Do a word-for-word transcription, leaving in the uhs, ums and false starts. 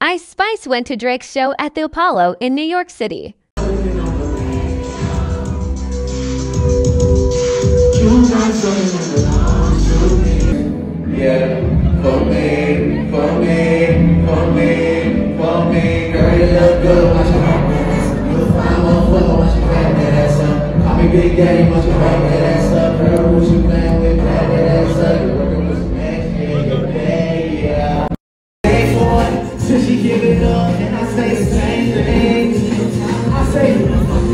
Ice Spice went to Drake's show at the Apollo in New York City. Yeah, for me, for me, for me, for me. Girl, you look good, watch your heart. You a fine motherfucker, watch your back that ass up. Call me Big Daddy, watch your back that ass up. Girl, who you playing with, back that ass up. You working with some action, yeah, you pay, yeah. Pay for it, till she give it up, and I say the same thing. I say,